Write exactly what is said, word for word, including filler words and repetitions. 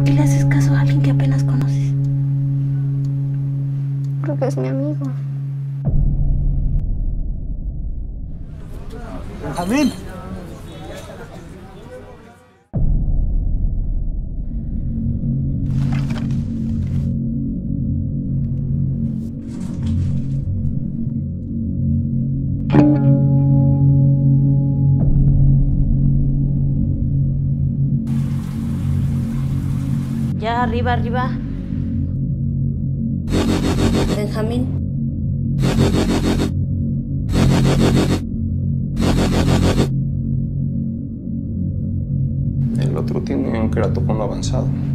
qué le haces caso a alguien que apenas conoces? Porque es mi amigo. Benjamín. Ya, arriba, arriba. Benjamín. El otro tiene un queratocono avanzado.